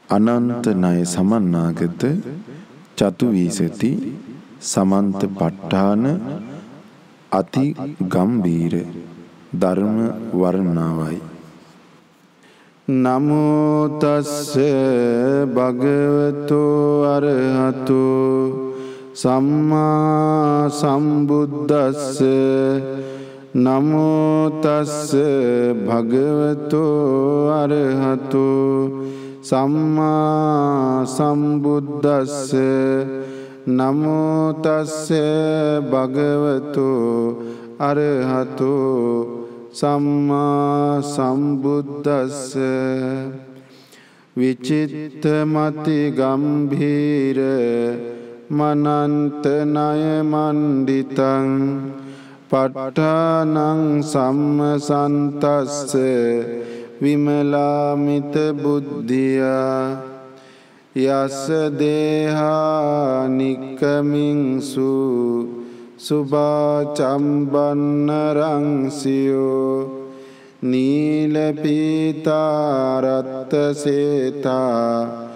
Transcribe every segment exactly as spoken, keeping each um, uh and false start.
අනන්ත ණය සමන්නාගත චතු වීසති සමන්ත ප ဋ ාණ අති ගම්බීර ධර්ම වර්ණාවයි. නමෝ තස්ස භගවතු අරහතු සම්මා සම්බුද්දස්ස. නමෝ තස්ස භගවතු අරහතු සම්මා සම්බුද්දස්ස. නමෝ තස්ස භගවතු අරහතු සම්මා සම්බුද්දස්ස. විචිත්තමති ගම්භීර මනන්ත ණය මණ්ඩිතං ප ဋ ාණං සම්මසන්තස්ස විමලාමිත බුද්ධියා යස්ස දේහා නික්කමින්සු සුභාචම්බන්න රංසියෝ නීල පීතා රත්ත සේතා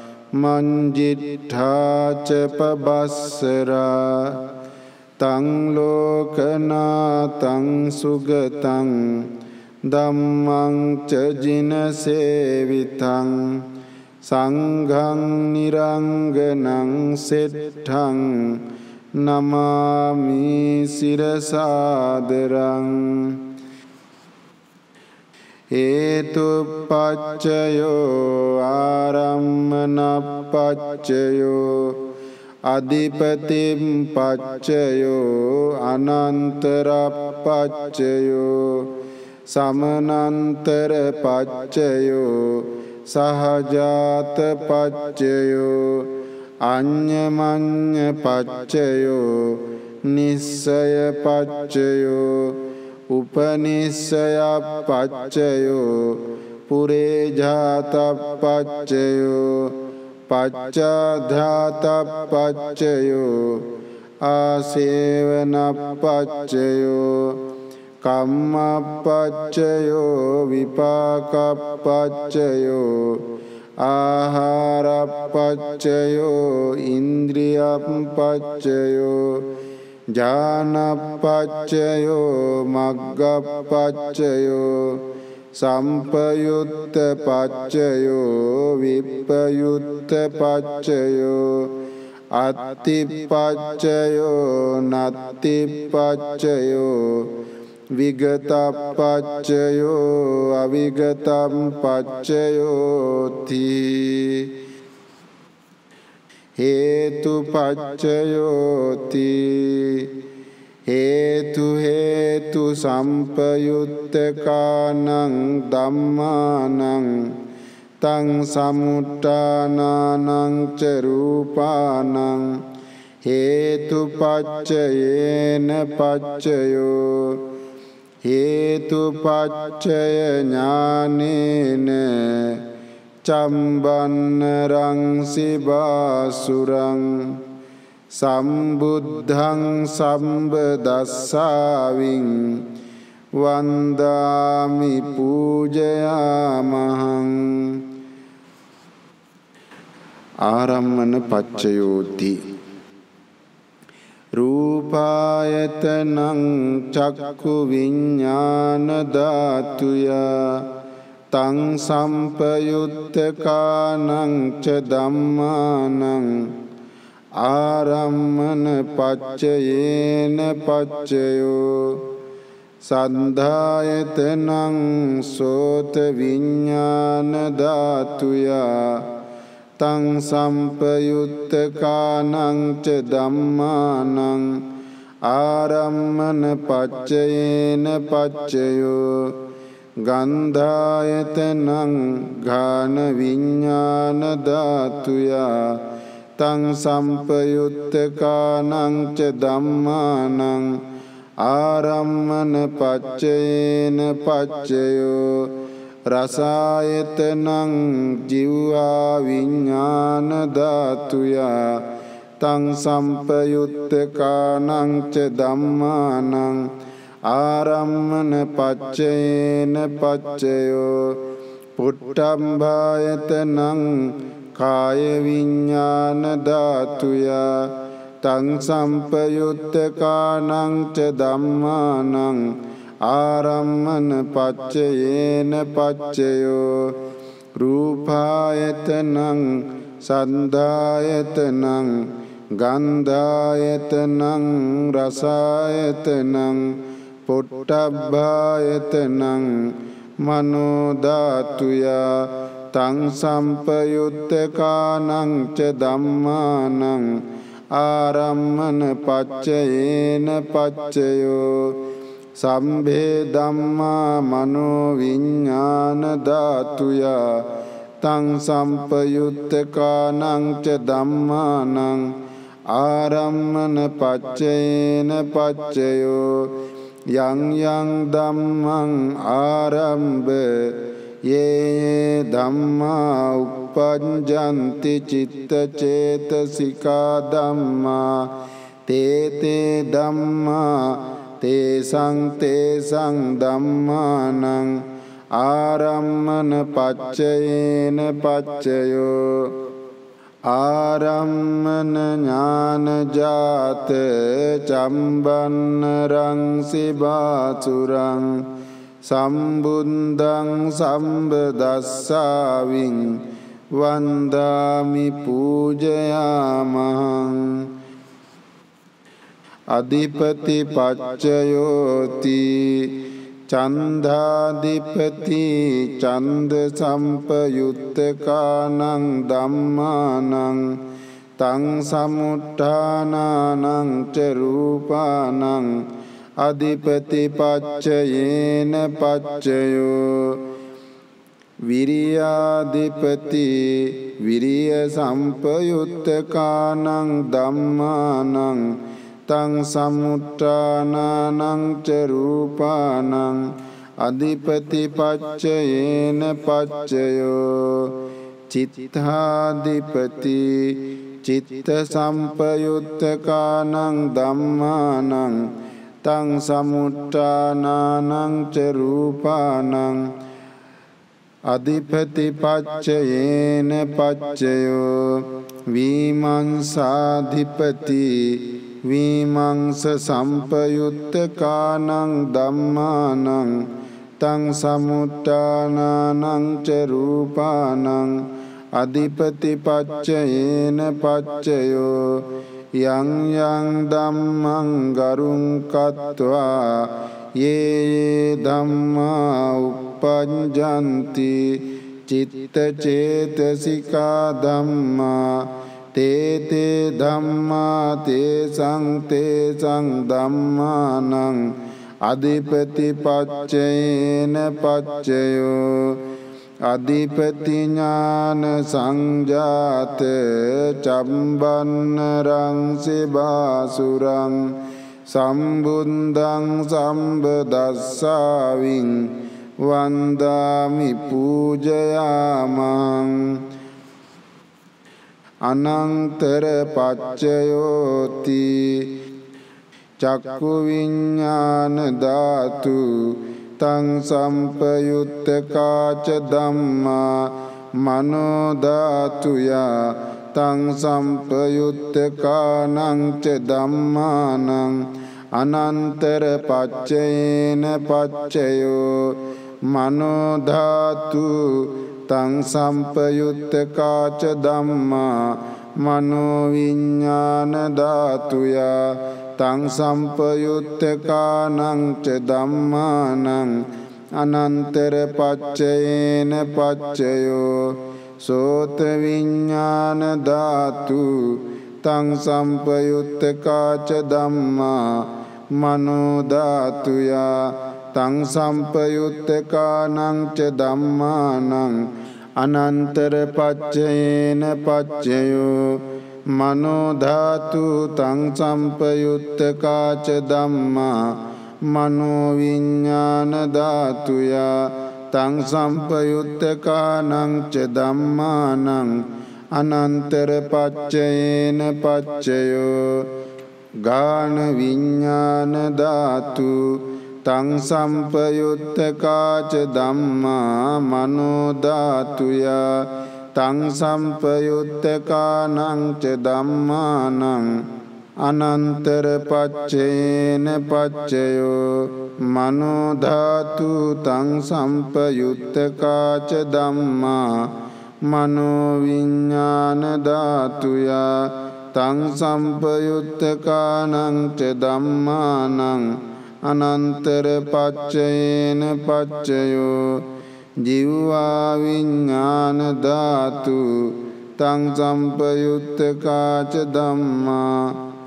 මංජිට්ඨාච පබස්සරා තං ලෝකනාතං සුගතං ධම්මං ච ජින සේවිතං සංඝං නිරංගනං සෙට්ඨං නමාමි සිරසාදරං. හේතුප්පච්චයෝ ආරම්මනප්පච්චයෝ අධිපතිප්පච්චයෝ අනන්තරප්පච්චයෝ සමනන්තර පච්චයෝ සහජාත පච්චයෝ අඤ්ඤමඤ්ඤ පච්චයෝ නිස්සය පච්චයෝ උපනිස්සය පච්චයෝ පුරේජාත පච්චයෝ පච්චාධාත පච්චයෝ ආසේවන පච්චයෝ කම්මප්පච්චයෝ විපාකප්පච්චයෝ ආහාරප්පච්චයෝ ඉන්ද්‍රියප්පච්චයෝ ඥානප්පච්චයෝ මග්ගප්පච්චයෝ සම්පයුත්ත පච්චයෝ විප්පයුත්ත පච්චයෝ අත්තිපච්චයෝ නත්තිපච්චයෝ විගතප්පච්චයෝ අවිගතප්පච්චයෝති. හේතුපච්චයෝති. හේතු හේතු සම්පයුත්තකානං ධම්මානං තං සමුට්ඨානානං ච රූපානං හේතුපච්චයේන පච්චයෝ හේතුපච්චය ඥානේන චම්බන්න රංසි බාසුරං සම්බුද්ධං සම්බදස්සාවින් වන්දාමි පූජයාමහං. ආරම්මන පච්චයෝති. රූපායතනං චක්ඛු විඤ්ඤාණ ධාතුයා තං සම්පයුත්තකානං ච ධම්මානං ආරම්මන පච්චයේන පච්චයෝ සද්ධායතනං සෝත විඤ්ඤාණ ධාතුයා තං සම්පයුත්තකානං ච ධම්මානං ආරම්මන පච්චයේන පච්චයෝ ගන්ධායතනං ඝාන විඤ්ඤාණ ධාතුයා තං සම්පයුත්තකානං ච ධම්මානං ආරම්මන පච්චයේන පච්චයෝ රසායතනං ජීවා විඤ්ඤාණ ධාතුයා තං සම්පයුත්තකානං ච ධම්මානං ආරම්මන පච්චයේන පච්චයෝ පුට්ඨම්භායතනං කාය විඤ්ඤාණ ධාතුය තං සම්පයුත්තකානං ච ධම්මානං ආරම්මන පච්චයේන පච්චයෝ රූපායතනං සන්ධායතනං ගන්ධායතනං රසායතනං පොට්ටබ්බායතනං මනෝ ධාතුය තං සම්පයුත්තකානං ච ධම්මානං ආරම්මන පච්චයේන පච්චයෝ සම්භේ ධම්මා මනෝ විඤ්ඤාණ ධාතුය තං සම්පයුත්තකානං ච ධම්මානං ආරම්මන පච්චයේන පච්චයෝ යං යං ධම්මං ආරම්භ යේ ධම්මා uppajjanti චිත්ත චේතසිකා ධම්මා තේ තේ ධම්මා තේසං තේසං ධම්මානං ආරම්මන පච්චයේන පච්චයෝ ආරම්මන ඥානජාත චම්බන්නරං සිබාසුරං සම්බුද්ධං සම්බදස්සාවින් වන්දාමි පූජයාමහං අධිපති පච්චයෝති චන්දාධිපති චන්ද සම්පයුත්තකානං ධම්මානං තං සමුත්ථානානං ච රූපානං අධිපති පච්චයේන පච්චයෝ විරියාධිපති විරිය සම්පයුත්තකානං ධම්මානං තං සමුත්ථානානං ච රූපානං අධිපති පච්චයේන පච්චයෝ චිත්තාධිපති චිත්ත සම්පයුත්තකානං ධම්මානං තං සමුත්ථානානං ච රූපානං අධිපති පච්චයේන පච්චයෝ විමංසාධිපති විමංස සම්පයුත්තකානං ධම්මානං තං සමුත්ථානානං ච රූපානං අධිපති පච්චයේන පච්චයෝ යං යං ධම්මං ගරුං කତ୍වා යේ ධම්මා uppajjanti චිත්ත චේතසිකා ධම්මා තේ තේ ධම්මා තේසං තේසං ධම්මානං අධිපති පච්චයේන පච්චයෝ අධිපති ඥාන සංජාත චම්බන්නරං සිබාසුරං සම්බුද්ධං සම්බදස්සාවින් වන්දාමි පූජයාමං අනන්තර පච්චයෝති චක්කු විඤ්ඤාණ ධාතු තං සම්පයුත්තකාච ධම්මා මනෝ ධාතුය තං සම්පයුත්තකානං ච ධම්මානං අනන්තර පච්චයේන පච්චයෝ මනෝ ධාතු තං සම්පයුත්තකාච ධම්මා මනෝ විඤ්ඤාණ ධාතුය තං සම්පයුත්තකානං ච ධම්මානං අනන්තර පච්චයේන පච්චයෝ සෝත විඤ්ඤාණ ධාතු තං සම්පයුත්තකාච ධම්මා මනෝ ධාතුය තං සම්පයුත්තකානං ච ධම්මානං අනන්තර පච්චයේන පච්චයෝ මනෝ ධාතු තං සම්පයුත්තකාච ධම්මා මනෝ විඤ්ඤාණ ධාතුය තං සම්පයුත්තකානං ච ධම්මානං අනන්තර පච්චයේන පච්චයෝ ගාන විඤ්ඤාණ ධාතු තං සම්පයුත්තකාච ධම්මා මනෝ ධාතුය තං සම්පයුත්තකානං ච ධම්මානං අනන්තර පච්චේන පච්චයෝ මනෝ ධාතු තං සම්පයුත්තකාච ධම්මා මනෝ විඥාන ධාතුය තං සම්පයුත්තකානං ච ධම්මානං අනන්තර පච්චේන පච්චයෝ ජීවා විඥාන ධාතු තං සම්පයුත්තකාච ධම්මා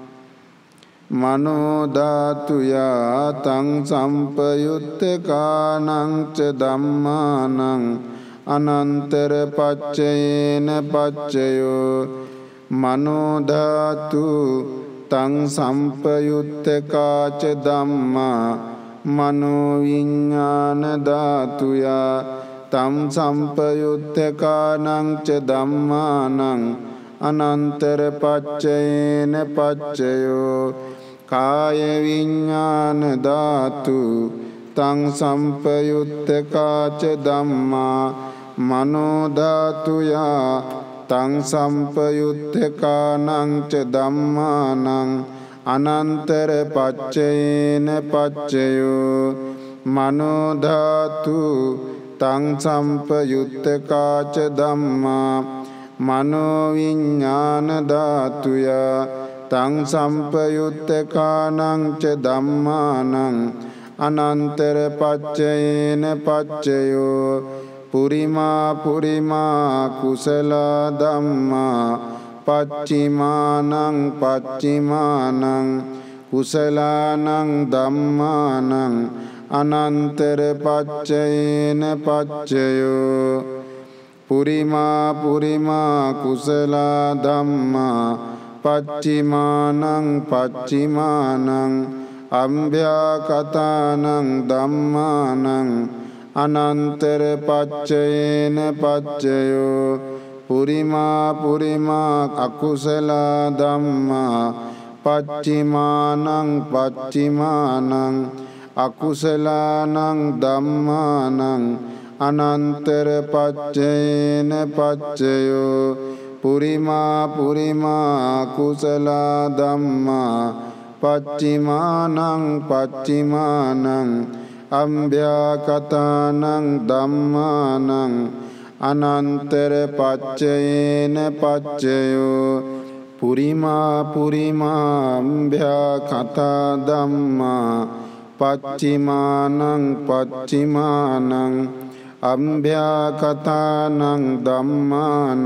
මනෝ ධාතුය තං සම්පයුත්තකානං ච ධම්මානං අනන්තර පච්චේන පච්චයෝ මනෝ ධාතු තං සම්පයුත්තකාච ධම්මා මනෝ විඥාන ධාතුය තං සම්පයුත්තකානං ච ධම්මානං අනන්තර පච්චේන පච්චයෝ කාය විඥාන ධාතු තං සම්පයුත්තකාච ධම්මා මනෝ ධාතුය තං සම්පයුත්තකානං ච ධම්මානං අනන්තර පච්චේන පච්චයෝ මනෝ ධාතු තං සම්පයුත්තකාච ධම්මා මනෝ විඥාන ධාතුය තං සම්පයුත්තකානං ච ධම්මානං අනන්තර පච්චේන පච්චයෝ පුරිමා පුරිමා කුසල ධම්මා පච්චිමානං පච්චිමානං කුසලානං ධම්මානං අනන්තර පච්චේන පච්චයෝ පුරිමා පුරිමා කුසල ධම්මා පච්චිමානං පච්චිමානං අම්භ්‍යාකතානං ධම්මානං අනන්තර පච්චේන පච්චයෝ පුරිමා පුරිමා අකුසල ධම්මා පච්චිමානං පච්චිමානං අකුසලානං ධම්මානං අනන්තර පච්චේන පච්චයෝ පුරිමා පුරිමා කුසල ධම්මා පච්චිමානං පච්චිමානං අම්භ්‍යාකතානං ධම්මානං අනන්තර පච්චේන පච්චයෝ පුරිමා පුරිමා අම්භ්‍යාකතා ධම්මා පච්චිමානං පච්චිමානං අම්භ්‍යාකතානං ධම්මානං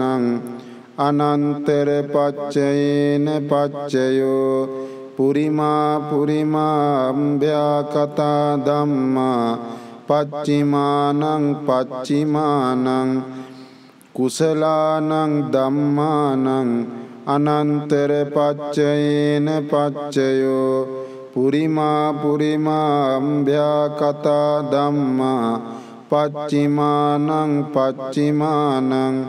අනන්තර පච්චේන පච්චයෝ පුරිමා පුරිමා අම්භ්‍යාකතා ධම්මා පච්චිමානං පච්චිමානං කුසලානං ධම්මානං අනන්තර පච්චේන පච්චයෝ පුරිමා පුරිමා අම්භ්‍යාකතා ධම්මා පච්චිමානං පච්චිමානං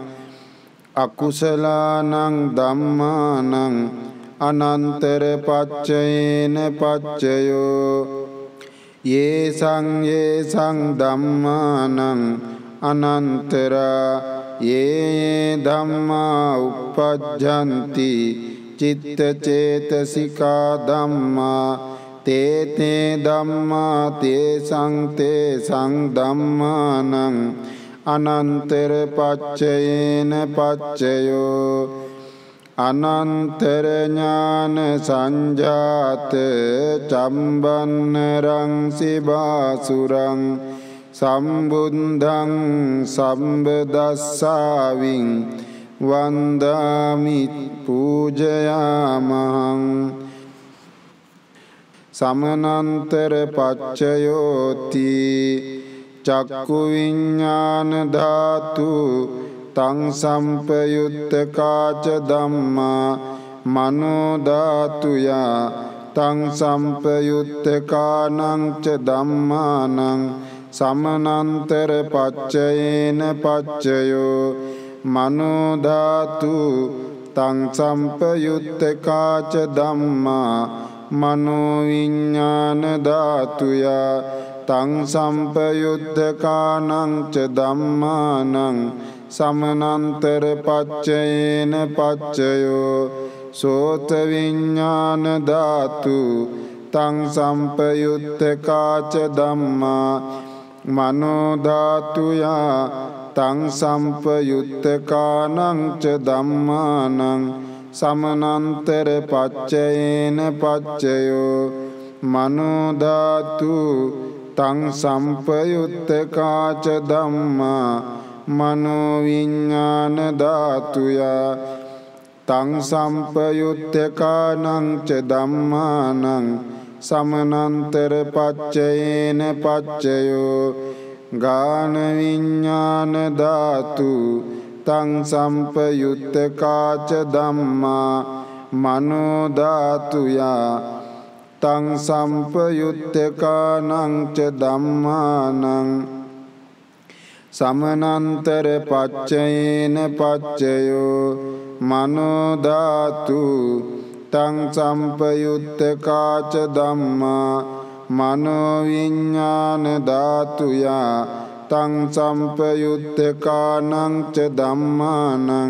අකුසලානං ධම්මානං අනන්තර පච්චේන පච්චයෝ යේසං යේසං ධම්මානං අනන්තරා යේ ධම්මා uppajjanti චිත්ත චේතසිකා ධම්මා තේ තේ ධම්මා තේසං තේසං ධම්මානං අනන්තර පච්චේන පච්චයෝ අනන්තර ඥාන සංජාත චම්බන්නරං සිබාසුරං සම්බුද්ධං සම්බදස්සාවින් වන්දාමි පූජයාමහං සමනන්තර පච්චයෝති චක්කු විඥාන ධාතු තං සම්පයුත්තකාච ධම්මා මනෝ ධාතුය තං සම්පයුත්තකානං ච ධම්මානං සමනන්තර පච්චයේන පච්චයෝ මනෝ ධාතු තං සම්පයුත්තකාච ධම්මා මනෝ විඤ්ඤාණ ධාතුය තං සම්පයුත්තකානං ච ධම්මානං සමනන්තර පච්චයේන පච්චයෝ සෝත විඤ්ඤාණ ධාතු තං සම්පයුත්තකාච ධම්මා මනෝ ධාතුය තං සම්පයුත්තකානං ච ධම්මානං සමනන්තර පච්චයේන පච්චයෝ මනෝ ධාතු තං සම්පයුත්තකාච ධම්මා මනෝ විඤ්ඤාණ ධාතුය තං සම්පයුත්තකානං ච ධම්මානං සමනන්තර පච්චයේන පච්චයෝ ගාන විඤ්ඤාණ ධාතු තං සම්පයුත්තකාච ධම්මා මනෝ ධාතුය තං සම්පයුත්තකානං ච ධම්මානං සමනන්තර පච්චයේන පච්චයෝ මනෝ ධාතු තං සම්පයුත්තකාච ධම්මා මනෝ විඤ්ඤාණ ධාතුය තං සම්පයුත්තකානං ච ධම්මානං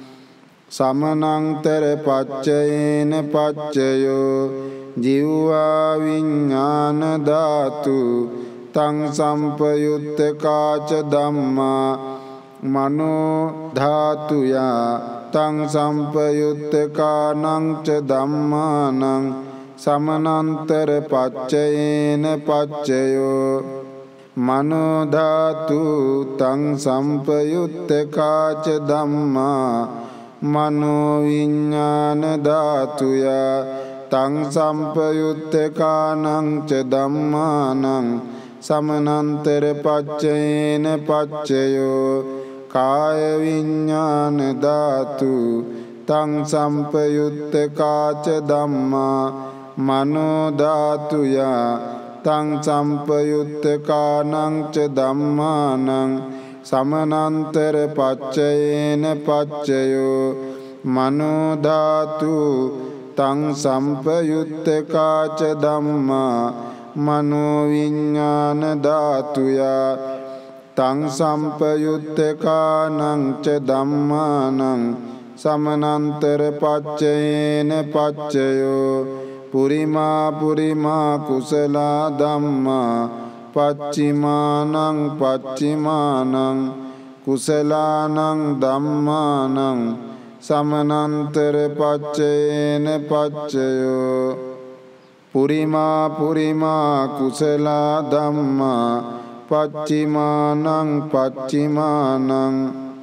සමනන්තර පච්චයේන පච්චයෝ ජීවා විඤ්ඤාණ ධාතු තං සම්පයුත්තකාච ධම්මා මනෝ ධාතුය තං සම්පයුත්තකානං ච ධම්මානං සමනන්තර පච්චයේන පච්චයෝ මනෝ ධාතු තං සම්පයුත්තකාච ධම්මා මනෝ විඤ්ඤාණ ධාතුය තං සම්පයුත්තකානං ච ධම්මානං සමනන්තර පච්චයේන පච්චයෝ කාය විඤ්ඤාණ ධාතු තං සම්පයුත්තකාච ධම්මා මනෝ ධාතුය තං සම්පයුත්තකානං ච ධම්මානං සමනන්තර පච්චයේන පච්චයෝ මනෝ ධාතු තං සම්පයුත්තකාච ධම්මා මනෝ විඤ්ඤාණ ධාතුය තං සම්පයුත්තකානං ච ධම්මානං සමනන්තර පච්චයේන පච්චයෝ පුරිමා පුරිමා කුසල ධම්මා පච්චිමානං පච්චිමානං කුසලානං ධම්මානං සමනන්තර පච්චයේන පච්චයෝ පුරිමා පුරිමා කුසල ධම්මා පච්චිමානං පච්චිමානං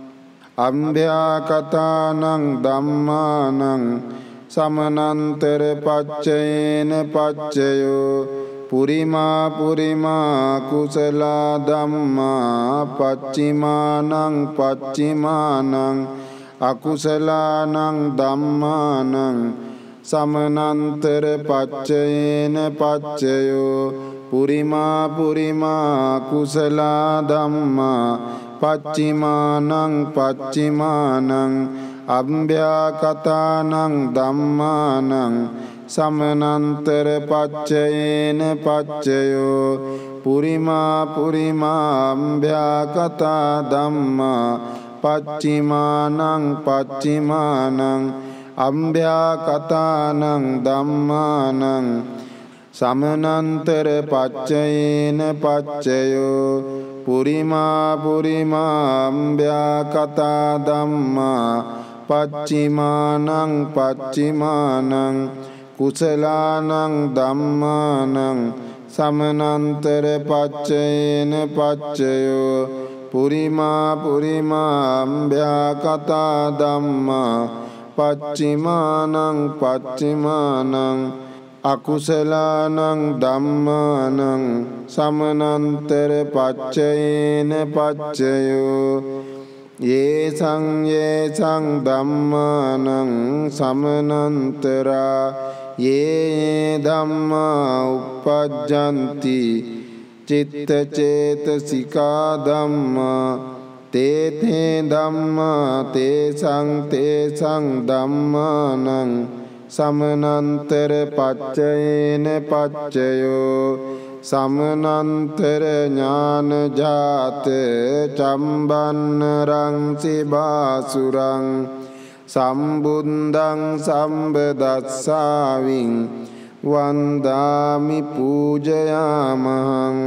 අම්භ්‍යාකතානං ධම්මානං සමනන්තර පච්චයේන පච්චයෝ පුරිමා පුරිමා කුසල ධම්මා පච්චිමානං පච්චිමානං අකුසලානං ධම්මානං සමනන්තර පච්චයේන පච්චයෝ පුරිමා පුරිමා කුසල ධම්මා පච්චිමානං පච්චිමානං අම්භ්‍යාකතානං ධම්මානං සමනන්තර පච්චයේන පච්චයෝ පුරිමා පුරිමා අම්භ්‍යාකතා ධම්මා පච්චිමානං පච්චිමානං අම්භ්‍යාකතානං ධම්මානං සමනන්තර පච්චයේන පච්චයෝ පුරිමා පුරිමා අම්භ්‍යාකතා ධම්මා පච්චිමානං පච්චිමානං කුසලානං ධම්මානං සමනන්තර පච්චයේන පච්චයෝ පුරිමා පුරිමා අම්භ්‍යාකතා ධම්මා පච්චිමානං පච්චිමානං අකුසලානං ධම්මානං සමනන්තර පච්චයේන පච්චයෝ යේසං යේසං ධම්මානං සමනන්තරා යේ ධම්මා uppajjanti චිත්ත චේතසිකා ධම්මා තේ තේ ධම්මා තේසං තේසං ධම්මානං සමනන්තර පච්චයේන පච්චයෝ සමනන්තර ඥාන ජාත චම්බන්න රංසි බාසුරං සම්බුද්ධං සම්බදස්සාවින් වන්දාමි පූජයාමහං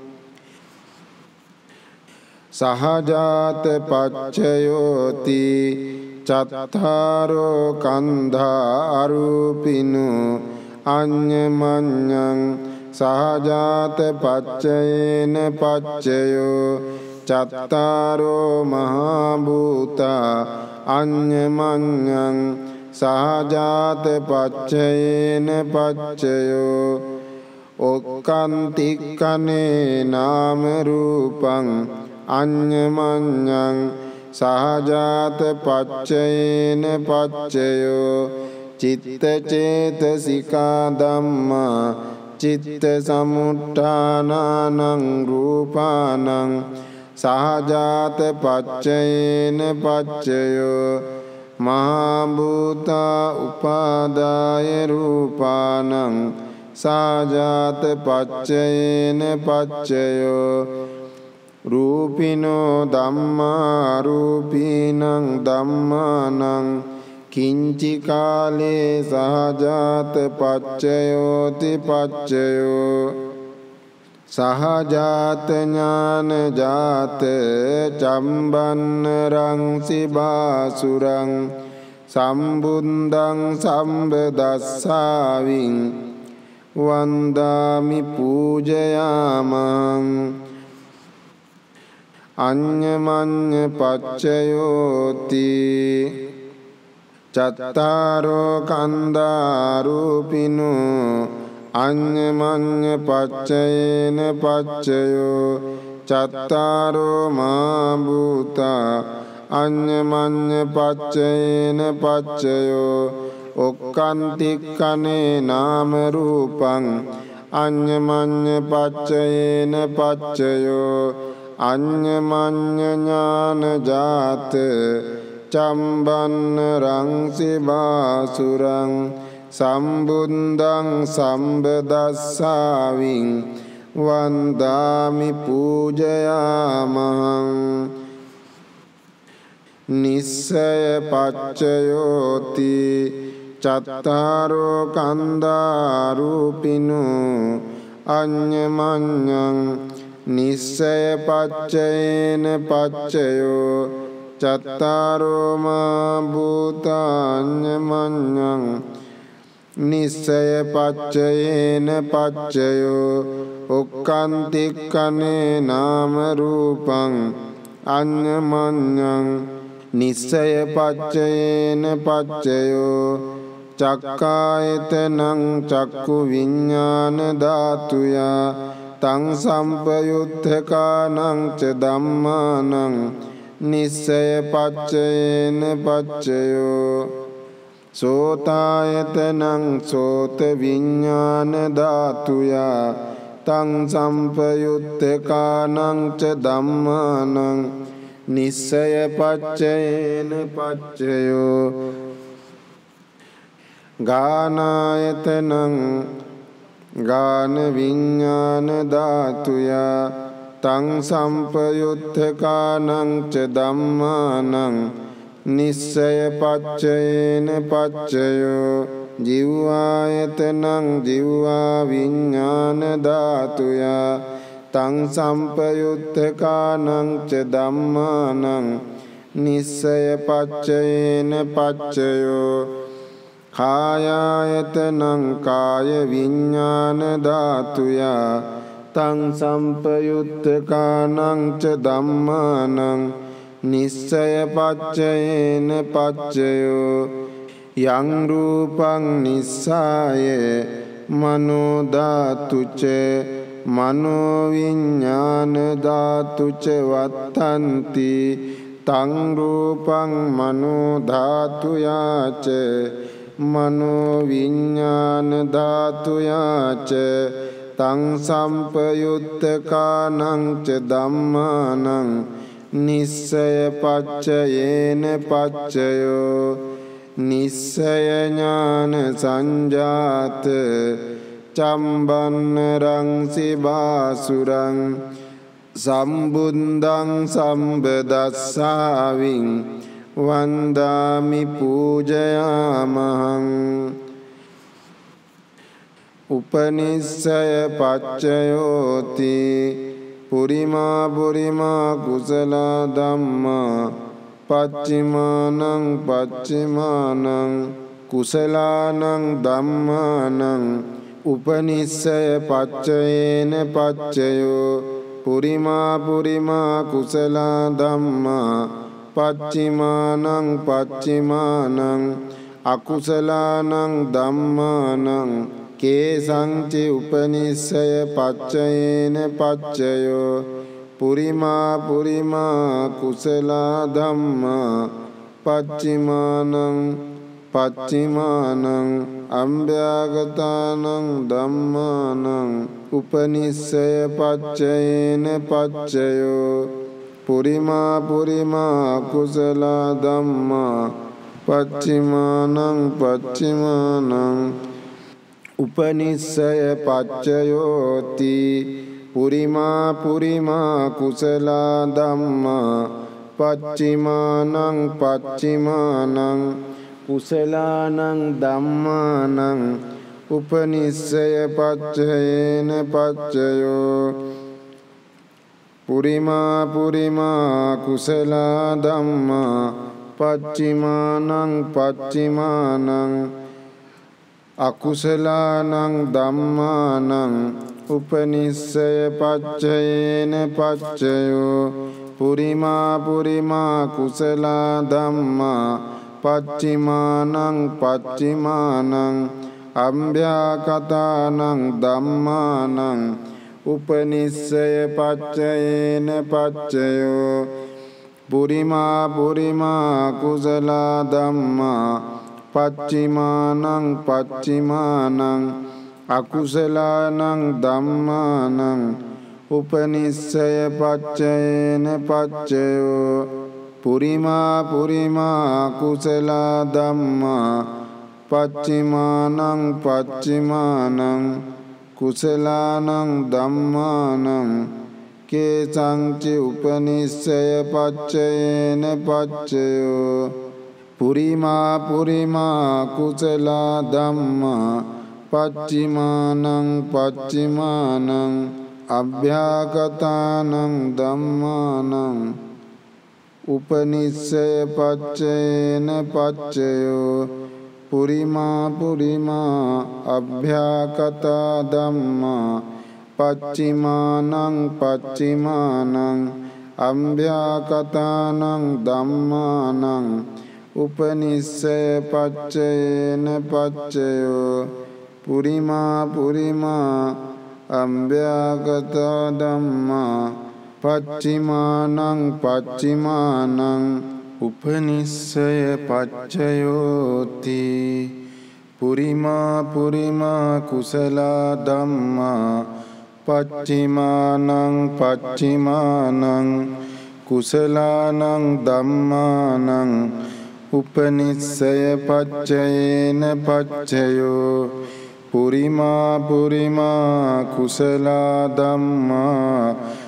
සහජාත පච්චයෝති චත්තාරෝ කන්ධා අරූපිනු අඤ්ඤමඤ්ඤං සහජාත පච්චයේන පච්චයෝ චත්තාරෝ මහා භූතා අඤ්ඤමඤ්ඤං සහජාත පච්චයේන පච්චයෝ ඔක්칸තික්ඛනේ නාම රූපං අඤ්ඤමඤ්ඤං සහජාත පච්චයේන පච්චයෝ චිත්ත චේතසිකා ධම්මා චිත්ත සමුත්ථානං රූපානං සහජාත පච්චයේන පච්චයෝ මහා භූතා උපාදාය රූපානං සහජාත පච්චයේන පච්චයෝ රූපිනෝ ධම්මා රූපීනං ධම්මානං කිංචි කාලේ සහජාත පච්චයෝති පච්චයෝ සහජාත ඥාන ජාත චම්බන්න රංසි බාසුරං සම්බුද්ධං සම්බදස්සාවින් වන්දාමි පූජයාමං අඤ්ඤමඤ්ඤ පච්චයෝති චත්තාරෝ කන්ධා රූපිනු අඤ්ඤමඤ්ඤ පච්චයේන පච්චයෝ චත්තාරෝ මා භූතා අඤ්ඤමඤ්ඤ පච්චයේන පච්චයෝ ඔක්칸තික්ඛනේ නාම රූපං අඤ්ඤමඤ්ඤ පච්චයේන පච්චයෝ අඤ්ඤමඤ්ඤ ඥාන ජාත චම්බන්න රංසි බාසුරං සම්බුද්ධං සම්බදස්සාවින් වන්දාමි පූජයාමහං නිස්සය පච්චයෝති චත්තාරෝ කන්ධා රූපිනු අඤ්ඤමඤ්ඤං නිස්සය පච්චයේන පච්චයෝ චත්තාරෝ මා භූතාඤ්ඤමඤ්ඤං නිස්සය පච්චයේන පච්චයෝ ඔක්칸තික්ඛනේ නාම රූපං අඤ්ඤමඤ්ඤං නිස්සය පච්චයේන පච්චයෝ චක්ඛායතනං චක්ඛු විඤ්ඤාණ ධාතුයා තං සම්පයුත්තකානං ච ධම්මානං නිස්සය පච්චයේන පච්චයෝ සෝතායතනං සෝත විඤ්ඤාණ ධාතුයා තං සම්පයුත්තකානං ච ධම්මානං නිස්සය පච්චයේන පච්චයෝ ගානායතනං ගාන විඤ්ඤාණ ධාතුයා තං සම්පයුත්තකානං ච ධම්මානං නිස්සය පච්චයේන පච්චයෝ ජීවායතනං ජීවා විඤ්ඤාණ ධාතුයා තං සම්පයුත්තකානං ච ධම්මානං නිස්සය පච්චයේන පච්චයෝ කායායතනං කාය විඤ්ඤාණ ධාතුයා තං සම්පයුත්තකානං ච ධම්මානං නිස්සය පච්චයේන පච්චයෝ යං රූපං නිස්සාය මනෝ ධාතුච මනෝ විඤ්ඤාණ ධාතුච වත්තන්ති තං රූපං මනෝ ධාතුයාච මනෝ විඤ්ඤාණ ධාතුයාච තං සම්පයුත්තකානං ච ධම්මානං නිස්සය පච්චයේන පච්චයෝ නිස්සය ඥාන සංජාත චම්බන්න රංසි බාසුරං සම්බුද්ධං සම්බදස්සාවින් වන්දාමි පූජයාමහං උපනිස්සය පච්චයෝති පුරිමා පුරිමා කුසල ධම්මා පච්චිමානං පච්චිමානං කුසලානං ධම්මානං උපනිස්සය පච්චයේන පච්චයෝ පුරිමා පුරිමා කුසල ධම්මා පච්චිමානං පච්චිමානං අකුසලානං ධම්මානං කේසංචි උපනිස්සය පච්චයේන පච්චයෝ පුරිමා පුරිමා කුසල ධම්මා පච්චිමානං පච්චිමානං අම්භ්‍යාගතානං ධම්මානං උපනිස්සය පච්චයේන පච්චයෝ පුරිමා පුරිමා කුසල ධම්මා පච්චිමානං පච්චිමානං උපනිස්සය පච්චයෝති පුරිමා පුරිමා කුසල ධම්මා පච්චිමානං පච්චිමානං කුසලානං ධම්මානං උපනිස්සය පච්චයේන පච්චයෝ පුරිමා පුරිමා කුසල ධම්මා පච්චිමානං පච්චිමානං අකුසලානං ධම්මානං උපනිස්සය පච්චයේන පච්චයෝ පුරිමා පුරිමා කුසල ධම්මා පච්චිමානං පච්චිමානං අම්භ්‍යාකතානං ධම්මානං උපනිස්සය පච්චයේන පච්චයෝ පුරිමා පුරිමා කුසල ධම්මා පච්චිමානං පච්චිමානං අකුසලානං ධම්මානං උපනිස්සය පච්චයේන පච්චයෝ පුරිමා පුරිමා කුසල ධම්මා පච්චිමානං පච්චිමානං කුසලානං ධම්මානං කේසංචි උපනිස්සය පච්චයේන පච්චයෝ පුරිමා පුරිමා කුසල ධම්මා පච්චිමානං පච්චිමානං අභ්‍යාගතානං ධම්මානං උපනිස්සය පච්චයේන පච්චයෝ පුරිමා පුරිමා අභ්‍යාගතා ධම්මා පච්චිමානං පච්චිමානං අභ්‍යාගතානං ධම්මානං උපනිස්සය පච්චයේන පච්චයෝ පුරිමා පුරිමා අභ්‍යාගතා ධම්මා පච්චිමානං පච්චිමානං උපනිස්සය පච්චයෝති පුරිමා පුරිමා කුසල ධම්මා පච්චිමානං පච්චිමානං කුසලානං ධම්මානං උපනිස්සය පච්චයේන පච්චයෝ පුරිමා පුරිමා කුසල ධම්මා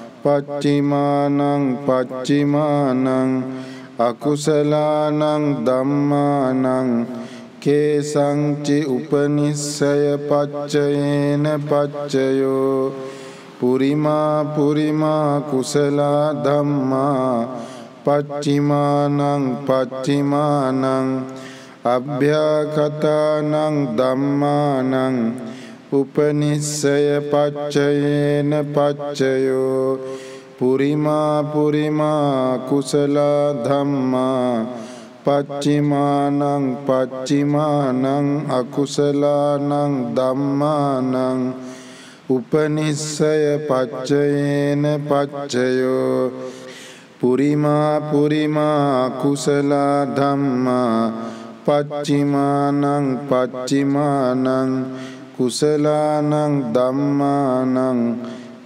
පච්චිමානං පච්චිමානං අකුසලානං ධම්මානං කේසංචි උපනිස්සය පච්චයේන පච්චයෝ පුරිමා පුරිමා කුසල ධම්මා පච්චිමානං පච්චිමානං අභ්‍යාගතානං ධම්මානං උපනිස්සය පච්චයේන පච්චයෝ පුරිමා පුරිමා කුසල ධම්මා පච්චිමානං පච්චිමානං අකුසලානං ධම්මානං උපනිස්සය පච්චයේන පච්චයෝ පුරිමා පුරිමා කුසල ධම්මා පච්චිමානං පච්චිමානං කුසලානං ධම්මානං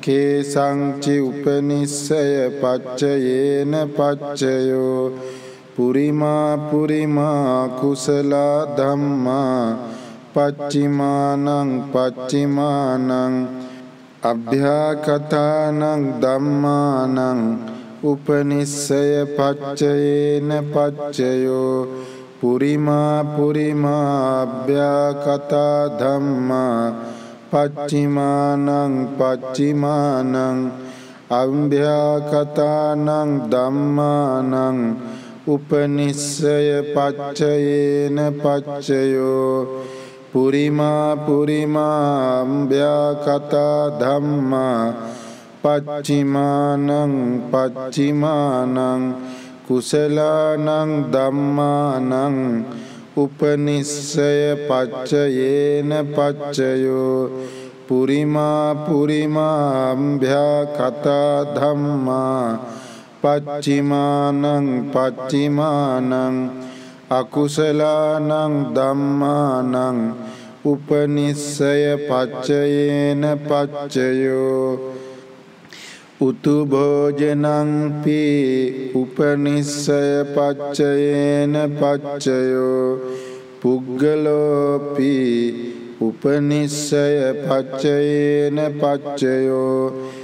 කේසංචි උපනිස්සය පච්චයේන පච්චයෝ පුරිමා පුරිමා කුසල ධම්මා පච්චිමානං පච්චිමානං අභ්‍යාකතානං ධම්මානං උපනිස්සය පච්චයේන පච්චයෝ පුරිමා පුරිමා අභ්‍යාකතා ධම්මා පච්චිමානං පච්චිමානං අභ්‍යාකතානං ධම්මානං උපනිස්සය පච්චයේන පච්චයෝ පුරිමා පුරිමා අභ්‍යාකතා ධම්මා පච්චිමානං පච්චිමානං කුසලානං ධම්මානං උපනිස්සය පච්චයේන පච්චයෝ පුරිමා පුරිමා අභ්‍යාකතා ධම්මා පච්චිමානං පච්චිමානං අකුසලානං ධම්මානං උපනිස්සය පච්චයේන පච්චයෝ උතු භෝජනං පී උපනිස්සය පච්චයේන පච්චයෝ පුග්ගලෝපි උපනිස්සය පච්චයේන පච්චයෝ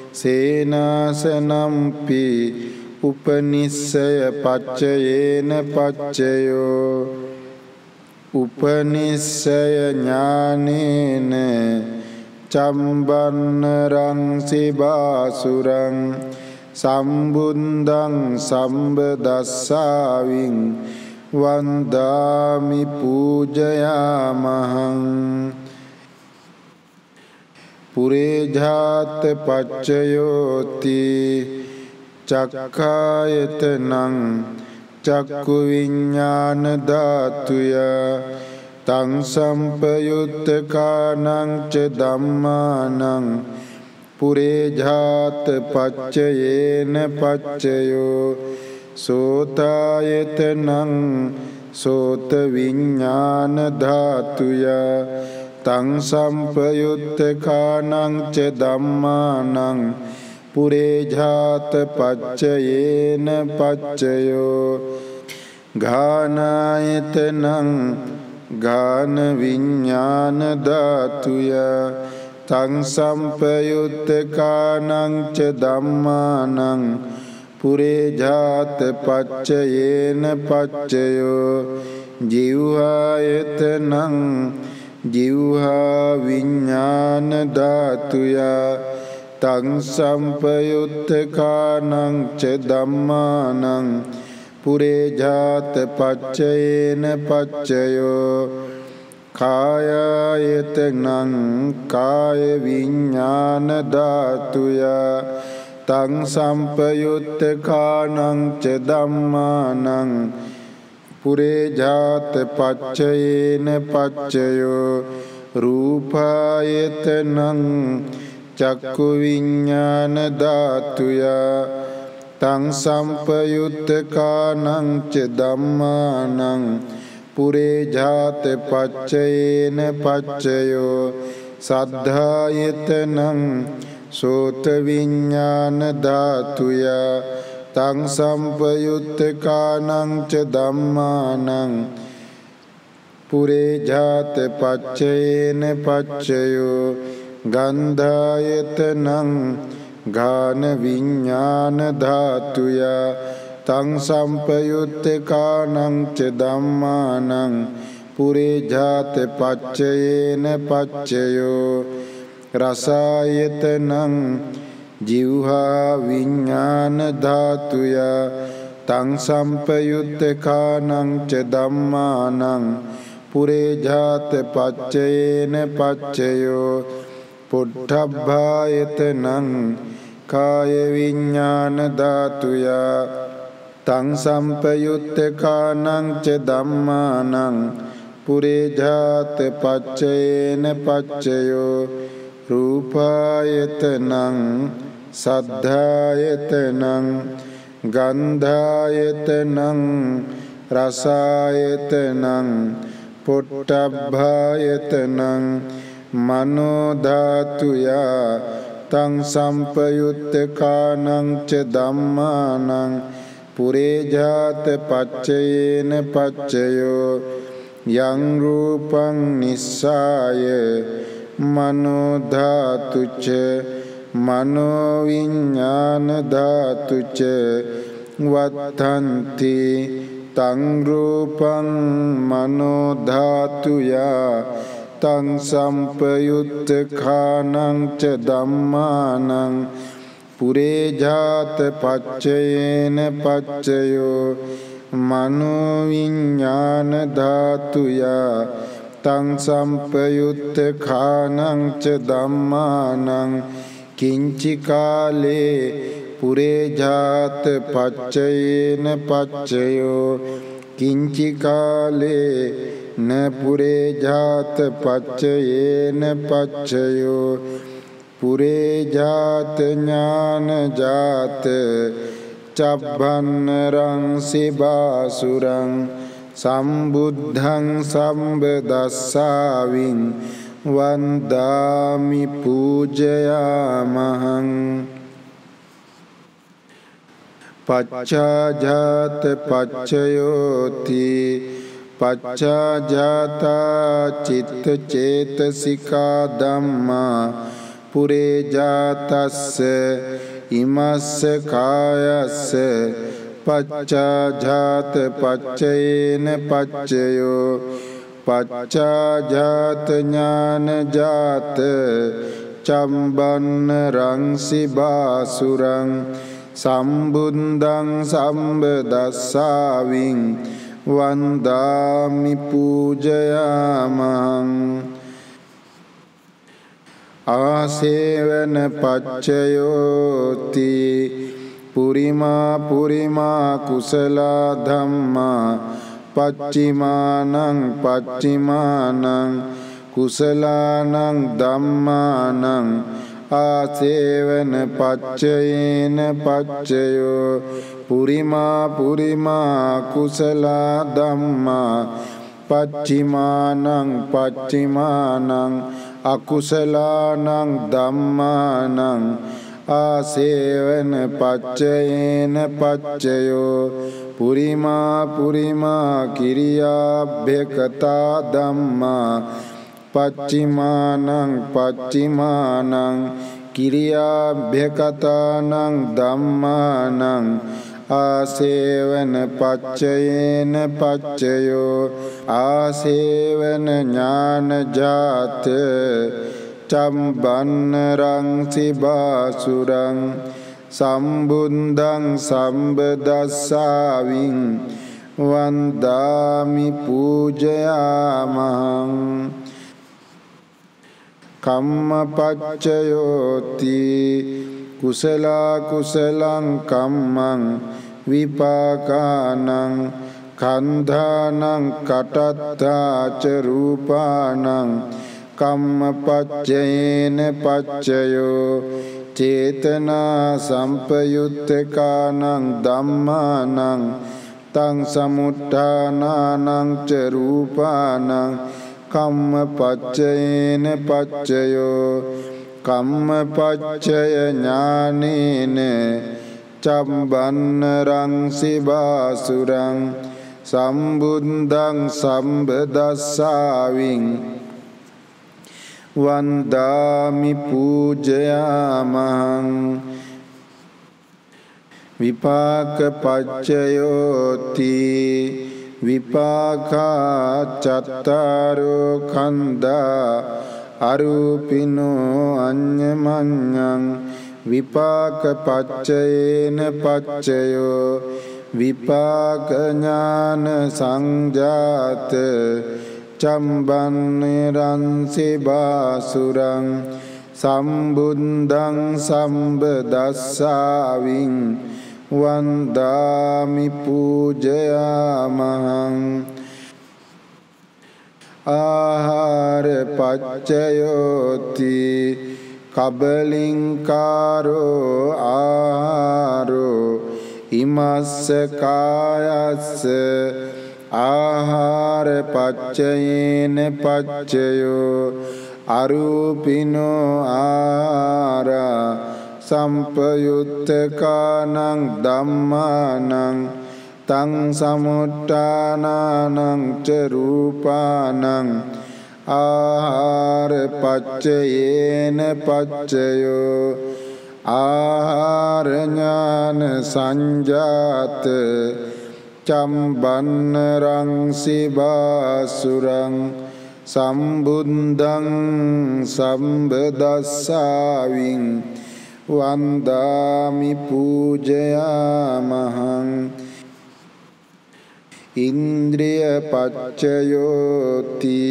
සේනාසනම්පි උපනිස්සය පච්චයේන පච්චයෝ උපනිස්සය ඥානේන චම්බන්නරං සිබාසුරං සම්බුද්ධං සම්බදස්සාවින් වන්දාමි පූජයාමහං පුරේජාත පච්චයෝති චක්ඛායතනං චක්කු විඤ්ඤාණ ධාතුය තං සම්පයුත්තකානං ච ධම්මානං පුරේජාත පච්චයේන පච්චයෝ සෝතායතනං සෝත විඤ්ඤාණ ධාතුය තං සම්පයුත්තකානං ච ධම්මානං පුරේජාත පච්චයේන පච්චයෝ ඝානායතනං ඝාන විඤ්ඤාණ ධාතුය තං සම්පයුත්තකානං ච ධම්මානං පුරේජාත පච්චයේන පච්චයෝ ජීවායතනං ජීවා විඤ්ඤාණ ධාතුය තං සම්පයුත්තකානං ච ධම්මානං පුරේජාත පච්චයේන පච්චයෝ කායායතනං කාය විඤ්ඤාණ ධාතුය තං සම්පයුත්තකානං ච ධම්මානං පුරේජාත පච්චයේන පච්චයෝ රූපායතනං චක්කු විඤ්ඤාණ ධාතුය තං සම්පයුත්තකානං ච ධම්මානං පුරේජාත පච්චයේන පච්චයෝ සද්ධායතනං සෝත විඤ්ඤාණ ධාතුය තං සම්පයුත්තකානං ච ධම්මානං පුරේජාත පච්චයේන පච්චයෝ ගන්ධායතනං ඝාන විඤ්ඤාණ ධාතුය තං සම්පයුත්තකානං ච ධම්මානං පුරේජාත පච්චයේන පච්චයෝ රසායතනං ජීවහා විඤ්ඤාණ ධාතුය තං සම්පයුත්තකානං ච ධම්මානං පුරේජාත පච්චයේන පච්චයෝ පොට්ඨබ්බායතනං කාය විඤ්ඤාණ ධාතුය තං සම්පයුත්තකානං ච ධම්මානං පුරේජාත පච්චයේන පච්චයෝ රූපායතනං සද්ධායතනං ගන්ධායතනං රසායතනං පොට්ටබ්බායතනං මනෝ ධාතුය තං සම්පයුත්තකානං ච ධම්මානං පුරේජාත පච්චයේන පච්චයෝ යං රූපං නිස්සාය මනෝ ධාතුච මනෝ විඥාන ධාතුච වත්තන්ති තං රූපං මනෝ ධාතුයා තං සම්පයුත්තඛානං ච ධම්මානං පුරේජාත පච්චයේන පච්චයෝ මනෝ විඥාන ධාතුයා තං සම්පයුත්තඛානං ච ධම්මානං කිංචි කාලේ පුරේජාත පච්චයේන පච්චයෝ කිංචි කාලේ න පුරේජාත පච්චයේන පච්චයෝ පුරේජාත ඥානජාත චබ්බන්නරං සිබාසුරං සම්බුද්ධං සම්බදස්සාවින් වන්දාමි පූජයාමහං පච්චාජාත පච්චයෝති පච්චාජාතා චිත්ත චේතසිකා ධම්මා පුරේජාතස්ස ඉමස්ස කායස්ස පච්චාජාත පච්චයේන පච්චයෝ පච්චාජාත ඥානජාත චම්බන්න රංසි බාසුරං සම්බුද්ධං සම්බදස්සාවින් වන්දාමි පූජයාමහං ආසේවන පච්චයෝති පුරිමා පුරිමා කුසලා ධම්මා පච්චිමානං පච්චිමානං කුසලානං ධම්මානං ආසේවන පච්චයේන පච්චයෝ පුරිමා පුරිමා කුසලා ධම්මා පච්චිමානං පච්චිමානං අකුසලානං ධම්මානං ආසේවන පච්චයේන පච්චයෝ පුරිමා පුරිමා කිරියාභ්‍යකතා ධම්මා පච්චිමානං පච්චිමානං කිරියාභ්‍යකතානං ධම්මානං ආසේවන පච්චයේන පච්චයෝ ආසේවන ඥානජාත චම්බන්නරං සිබාසුරං සම්බුද්ධං සම්බදස්සාවින් වන්දාමි පූජයාමහං කම්මපච්චයෝති කුසලා කුසලං කම්මං විපාකානං කන්ධානං කටත්තාච රූපානං කම්මපච්චයේන පච්චයෝ චේතනා සම්පයුත්තකානං ධම්මානං තං සමුත්ථානානං ච රූපානං කම්මපච්චයේන පච්චයෝ කම්මපච්චය ඥානේන චම්බන්නරං සිබාසුරං සම්බුද්ධං සම්බදස්සාවින් වන්දාමි පූජයාමහං විපාක පච්චයෝති විපාකා චත්තාරෝ කන්දා අරූපිනෝ අඤ්ඤමඤ්ඤං විපාක පච්චයේන පච්චයෝ විපාක ඥාන සංජාත චම්බන්නරං සිබාසුරං සම්බුද්ධං සම්බදස්සාවින් වන්දාමි පූජයාමහං ආහාර පච්චයෝති කබලින්කාරෝ ආහාරෝ ඉමස්ස කායස්ස ආහාර පච්චයේන පච්චයෝ අරූපිනෝ ආහාරා සම්පයුත්තකානං ධම්මානං තං සමුට්ඨානානං ච රූපානං ආහාර පච්චයේන පච්චයෝ ආහාර ඥාන සංජාත චම්බන්නරං සිබාසුරං සම්බුද්ධං සම්බදස්සාවින් වන්දාමි පූජයාමහං ඉන්ද්‍රිය පච්චයෝති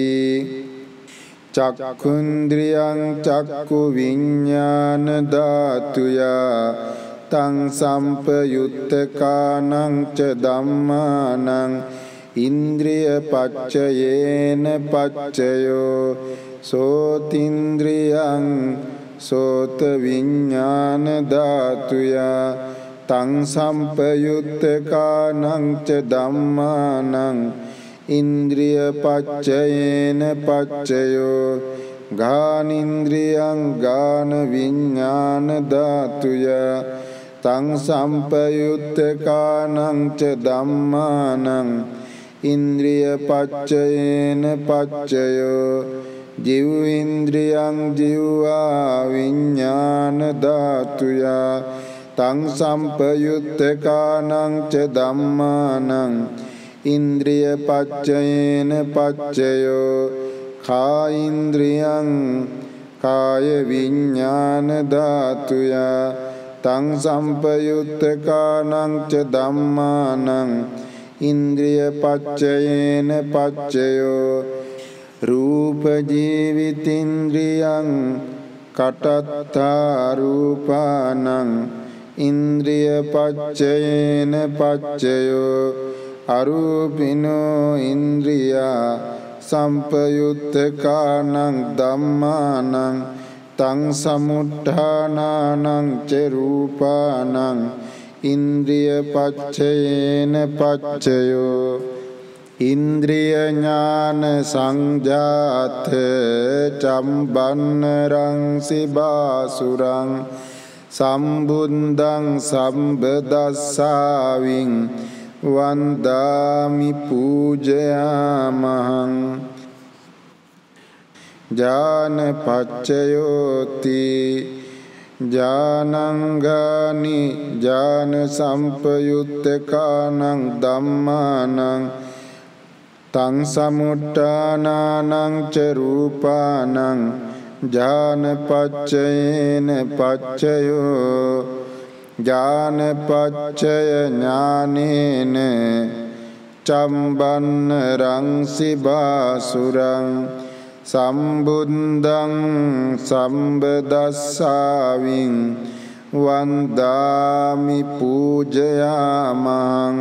චක්ඛුන්ද්‍රියං චක්ඛු විඤ්ඤාණ ධාතුයා තං සම්පයුත්තකානං ච ධම්මානං ඉන්ද්‍රිය පච්චයේන පච්චයෝ සෝතින්ද්‍රියං සෝත විඤ්ඤාණ ධාතුයා තං සම්පයුත්තකානං ච ධම්මානං ඉන්ද්‍රිය පච්චයේන පච්චයෝ ගානින්ද්‍රියං ගාන විඤ්ඤාණ ධාතුයා තං සම්පයුත්තකානං ච ධම්මානං ඉන්ද්‍රිය පච්චයේන පච්චයෝ ජීවේන්ද්‍රියං ජීවා විඤ්ඤාණ ධාතුයා තං සම්පයුත්තකානං ච ධම්මානං ඉන්ද්‍රිය පච්චයේන පච්චයෝ කායින්ද්‍රියං කාය විඤ්ඤාණ ධාතුයා තං සම්පයුත්තකානං ච ධම්මානං ඉන්ද්‍රිය පච්චයේන පච්චයෝ රූප ජීවිතින්ද්‍රියං කටත්තා රූපානං ඉන්ද්‍රිය පච්චයේන පච්චයෝ අරූපිනෝ ඉන්ද්‍රියා සම්පයුත්තකානං ධම්මානං තං සමුට්ඨානානං ච රූපානං ඉන්ද්‍රිය පච්චයේන පච්චයෝ ඉන්ද්‍රිය ඥාන සංජාත චම්බන්නරං සිබාසුරං සම්බුද්ධං සම්බදස්සාවින් වන්දාමි පූජයාමහං ඥාන පච්චයෝති ඥානංගානි ඥාන සම්පයුත්තකානං ධම්මානං තං සමුට්ඨානානං ච රූපානං ඥාන පච්චයේන පච්චයෝ ඥාන පච්චය ඥානේන චම්බන්නරං සිබාසුරං සම්බුද්ධං සම්බදස්සාවින් වන්දාමි පූජයාමං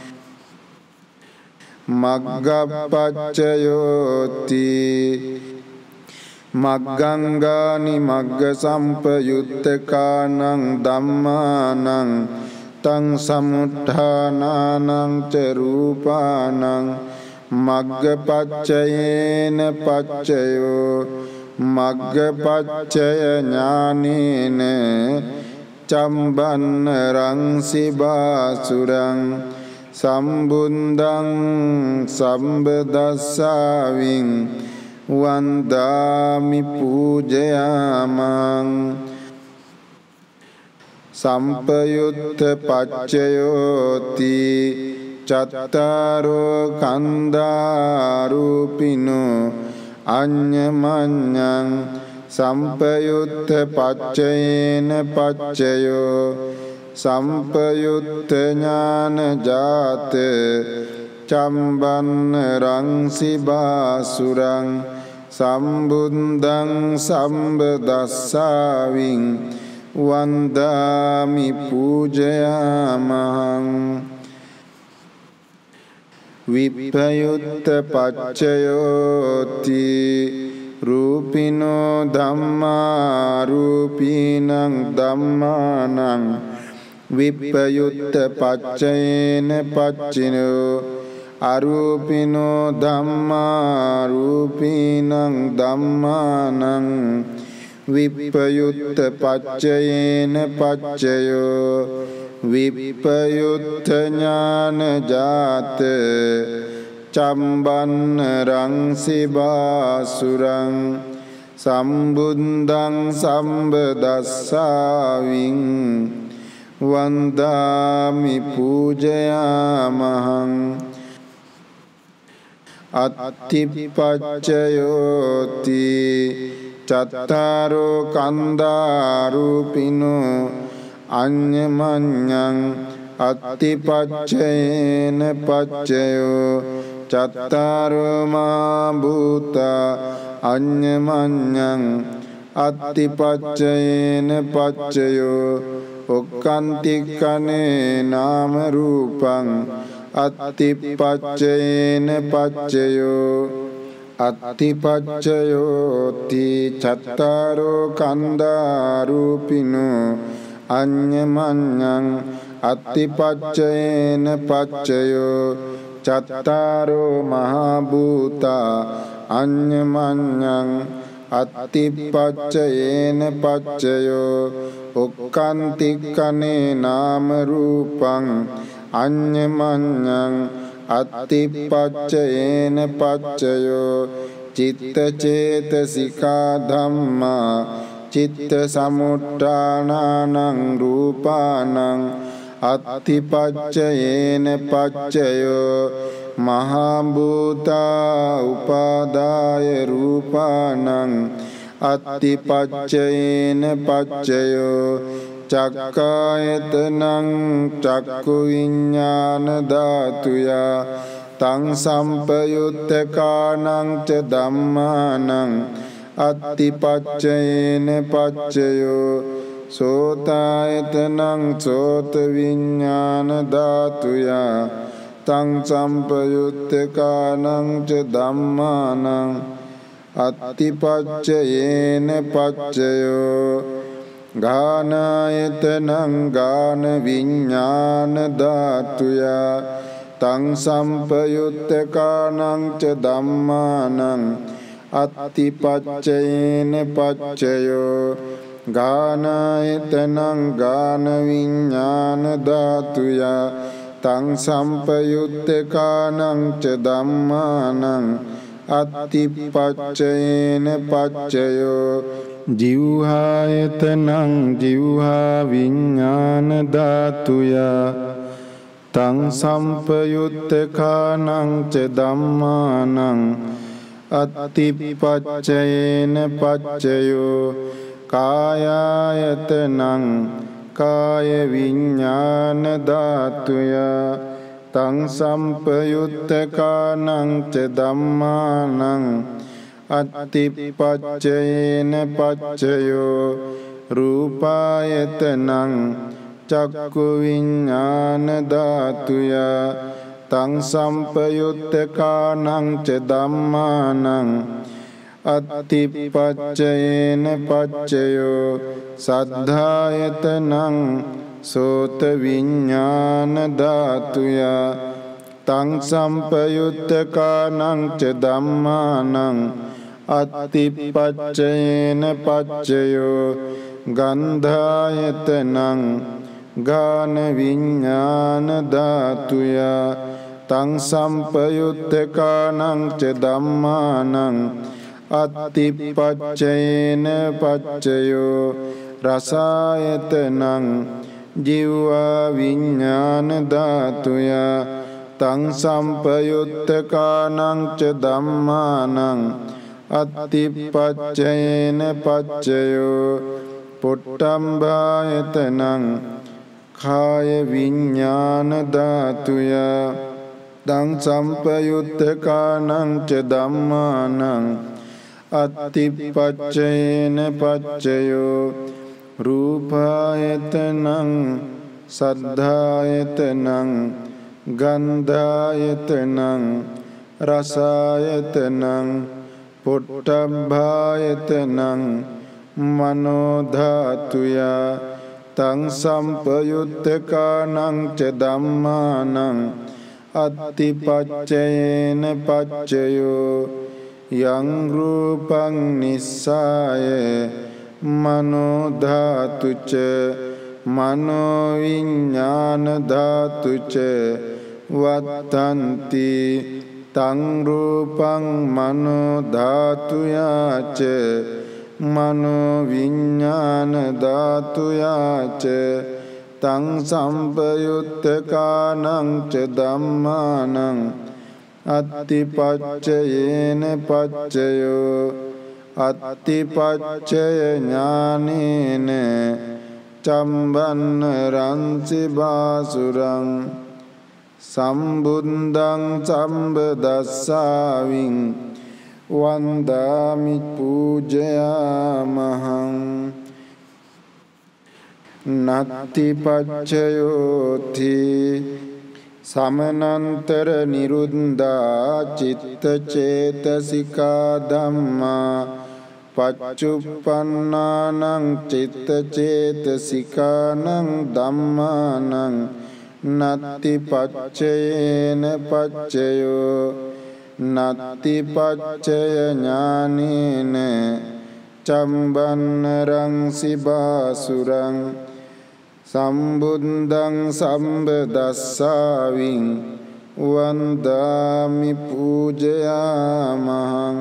මග්ගපච්චයෝති මග්ගංගානි මග්ග සම්පයුත්තකානං ධම්මානං තං සමුට්ඨානානං ච රූපානං මග්ගපච්චයේන පච්චයෝ මග්ගපච්චය ඥානේන චම්බන්නරං සිබාසුරං සම්බුද්ධං සම්බදස්සාවින් වන්දාමි පූජයාමං සම්පයුත්ත පච්චයෝති චත්තාරෝ කන්දාරූපිනෝ අඤ්ඤමඤ්ඤං සම්පයුත්ත පච්චයේන පච්චයෝ සම්පයුත්ත ඥාන ජාත චම්බන්නරං සිබාසුරං සම්බුද්ධං සම්බදස්සාවින් වන්දාමි පූජයාමහං විප්පයුත්ත පච්චයෝති රූපිනෝ ධම්මා රූපීනං ධම්මානං විප්පයුත්ත පච්චයේන පච්චිනෝ අරූපිනෝ ධම්මා රූපීනං ධම්මානං විප්පයුත්ත පච්චයේන පච්චයෝ විප්පයුත්ත ඥාන ජාත චම්බන්න රංසි බාසුරං සම්බුද්ධං සම්බදස්සාවින් වන්දාමි පූජයාමහං අත්තිපච්චයෝති චත්තාරෝ කන්දාරූපිනෝ අඤ්ඤමඤ්ඤං අත්තිපච්චයේන පච්චයෝ චත්තාරෝ මා භූතා අඤ්ඤමඤ්ඤං අත්තිපච්චයේන පච්චයෝ ඔක්칸තික්ඛනේ නාම රූපං අත්තිපච්චයේන පච්චයෝ අත්තිපච්චයෝති චත්තාරෝ කන්දාරූපිනෝ අඤ්ඤමඤ්ඤං අත්තිපච්චයේන පච්චයෝ චත්තාරෝ මහා භූතා අඤ්ඤමඤ්ඤං අත්තිපච්චයේන පච්චයෝ ඔක්칸තික්ඛනේ නාම රූපං අඤ්ඤමඤ්ඤං අත්තිපච්චයේන පච්චයෝ චිත්ත චේතසිකා ධම්මා චිත්ත සමුට්ඨානානං රූපානං අත්තිපච්චයේන පච්චයෝ මහා භූතා උපාදාය රූපානං අත්තිපච්චයේන පච්චයෝ චක්ඛායතනං චක්ඛු විඤ්ඤාණ ධාතුයා තං සම්පයුත්තකානං ච ධම්මානං අත්තිපච්චයේන පච්චයෝ සෝතායතනං සෝත විඤ්ඤාණ ධාතුයා තං සම්පයුත්තකානං ච ධම්මානං අත්තිපච්චයේන පච්චයෝ ගානායතනං ගාන විඤ්ඤාණ ධාතුයා තං සම්පයුත්තකානං ච ධම්මානං අත්තිපච්චයේන පච්චයෝ ගානායතනං ගාන විඤ්ඤාණ ධාතුයා තං සම්පයුත්තකානං ච ධම්මානං අත්තිපච්චයේන පච්චයෝ ජීවහායතනං ජීවහා විඤ්ඤාණ ධාතුයා තං සම්පයුත්තකානං ච ධම්මානං අත්තිපච්චයේන පච්චයෝ කායායතනං කාය විඤ්ඤාණ ධාතුයා තං සම්පයුත්තකානං ච ධම්මානං අත්තිපච්චයේන පච්චයෝ රූපායතනං චක්ඛු විඤ්ඤාණ ධාතුයා තං සම්පයුත්තකානං ච ධම්මානං අත්තිපච්චයේන පච්චයෝ සද්ධායතනං සෝත විඤ්ඤාණ ධාතුයා තං සම්පයුත්තකානං ච ධම්මානං අත්තිපච්චයේන පච්චයෝ ගන්ධායතනං ගාන විඤ්ඤාණ ධාතුයා තං සම්පයුත්තකානං ච ධම්මානං අත්තිපච්චයේන පච්චයෝ රසායතනං ජීවා විඤ්ඤාණ ධාතුයා තං සම්පයුත්තකානං ච ධම්මානං අත්තිපච්චයේන පච්චයෝ පොට්ටම්බායතනං කාය විඤ්ඤාණ ධාතුයා තං සම්පයුත්තකානං ච ධම්මානං අත්තිපච්චයේන පච්චයෝ රූපායතනං සද්ධායතනං ගන්ධායතනං රසායතනං පොට්ටම්භායතනං මනෝ ධාතුයා තං සම්පයුත්තකානං ච ධම්මානං අත්තිපච්චයේන පච්චයෝ යං රූපං නිස්සාය මනෝ ධාතුච මනෝ විඥාන ධාතුච වත්තන්ති තං රූපං මනෝ ධාතුයාච මනෝ විඥාන ධාතුයාච තං සම්පයුත්තකානං ච ධම්මානං අත්තිපච්චයේන පච්චයෝ අත්තිපච්චය ඥානේන චම්බන්න රංසි බාසුරං සම්බුද්ධං සම්බදස්සාවින් වන්දාමි පූජයාමහං නත්ති පච්චයෝති සමනන්තර නිරුද්ධා චිත්ත චේතසිකා ධම්මා පච්චුප්පන්නානං චිත්ත චේතසිකානං ධම්මානං නත්ති පච්චයේන පච්චයෝ නත්ති පච්චය ඥානේන චම්බන්න රංසි බාසුරං සම්බුද්ධං සම්බදස්සාවින් වන්දාමි පූජයාමහං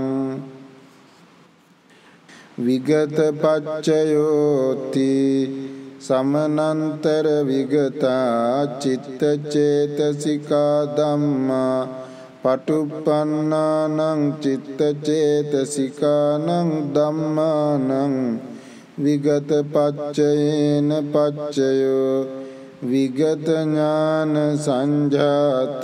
විගත පච්චයෝති සමනන්තර විගතා චිත්ත චේතසිකා ධම්මා පටුප්පන්නානං චිත්ත චේතසිකානං ධම්මානං විගත පච්චයේන පච්චයෝ විගත ඥාන සංජාත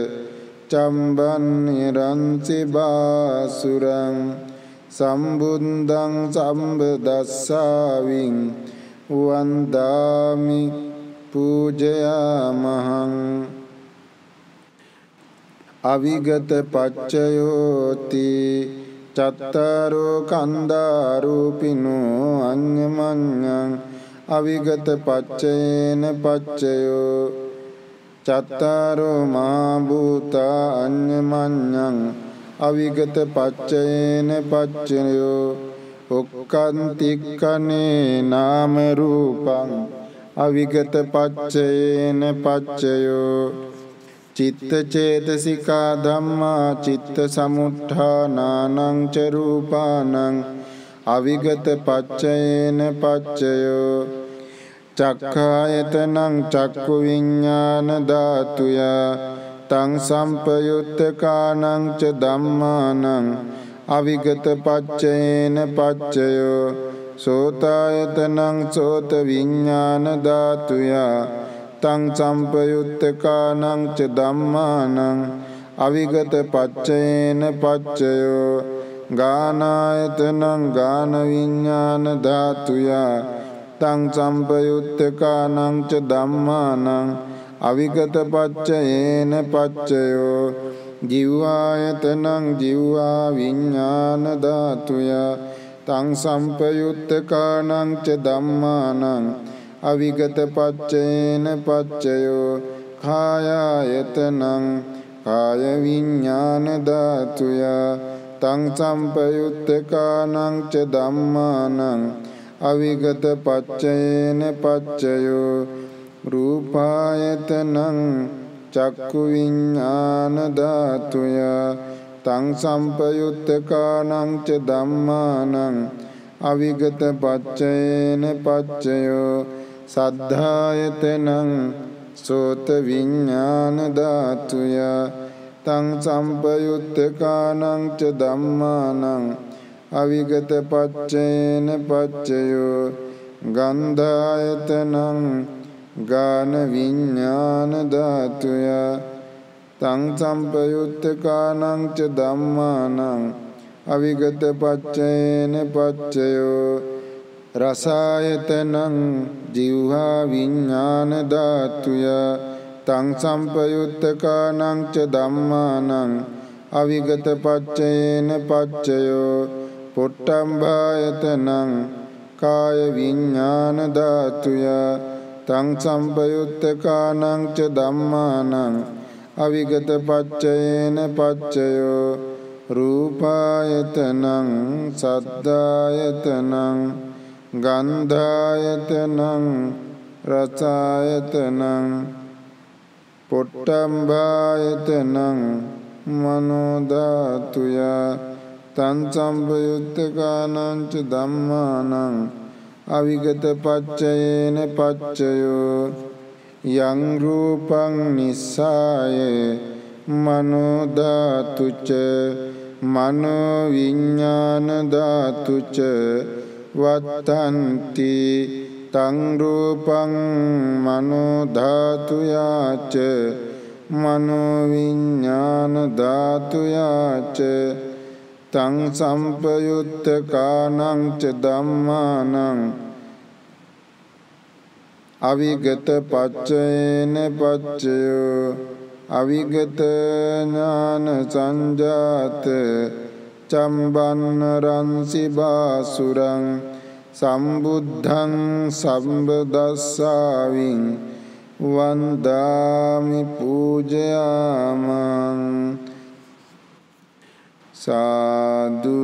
චම්බන්නිරන්සි බාසුරං සම්බුද්ධං සම්බදස්සාවින් වන්දාමි පූජයාමහං අවිගත පච්චයෝති චත්තාරෝ කන්දාරූපිනෝ අඤ්ඤමඤ්ඤං අවිගත පච්චයේන පච්චයෝ චත්තාරෝ මා භූතා අඤ්ඤමඤ්ඤං අවිගත පච්චයේන පච්චයෝ උක්ඛන්තික්ඛනේ නාම රූපං අවිගත පච්චයේන පච්චයෝ චිත්ත චේතසිකා ධම්මා චිත්ත සමුත්ථානානං ච රූපානං අවිගත පච්චයේන පච්චයෝ චක්ඛායතනං චක්ඛු විඤ්ඤාණ ධාතුය තං සම්පයුත්තකානං ච ධම්මානං අවිගත පච්චයේන පච්චයෝ සෝතායතනං සෝත විඤ්ඤාණ ධාතුය තං සම්පයුත්තකානං ච ධම්මානං අවිගත පච්චයේන පච්චයෝ ගානායතනං ගාන විඤ්ඤාණ ධාතුය තං සම්පයුත්තකානං ච ධම්මානං අවිගත පච්චයේන පච්චයෝ ජීවායතනං ජීවා විඤ්ඤාණ ධාතුය තං සම්පයුත්තකානං ච ධම්මානං අවිගත පච්චයේන පච්චයෝ කායායතනං කාය විඤ්ඤාණ ධාතුය තං සම්පයුත්තකානං ච ධම්මානං අවිගත පච්චයේන පච්චයෝ රූපායතනං චක්ඛු විඤ්ඤාණ ධාතුය තං සම්පයුත්තකානං ච ධම්මානං අවිගත පච්චයේන පච්චයෝ සද්ධායතනං සෝත විඤ්ඤාණ ධාතුය තං සම්පයුත්තකානං ච ධම්මානං අවිගත පච්චයේන පච්චයෝ ගන්ධායතනං ගාන විඤ්ඤාණ ධාතුය තං සම්පයුත්තකානං ච ධම්මානං අවිගත පච්චයේන පච්චයෝ රසායතනං ජීවහා විඤ්ඤාණ ධාතුය තං සම්පයුත්තකානං ච ධම්මානං අවිගත පච්චයේන පච්චයෝ පොට්ටම්භායතනං කාය විඤ්ඤාණ ධාතුය තං සම්පයුත්තකානං ච ධම්මානං අවිගත පච්චයේන පච්චයෝ රූපායතනං සද්ධායතනං ගන්ධායතනං රසායතනං පොට්ටම්බායතනං මනෝ ධාතුය තං සම්පයුත්තකානං ච ධම්මානං අවිගත පච්චයේන පච්චයෝ යං රූපං නිස්සාය මනෝ ධාතුච මනෝ විඥාන ධාතුච වත්තන්ති තං රූපං මනෝ ධාතුයාච මනෝ විඥාන ධාතුයාච තං සම්පයුත්තකානං ච ධම්මානං අවිගත පච්චයේන පච්චයෝ අවිගත ඥාන සංජාත චම්බන්න රන්සි බාසුරං සම්බුද්ධං සම්බදස්සාවින් වන්දාමි පූජයාමං සාදු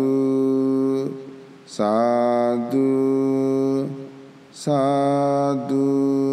සාදු සාදු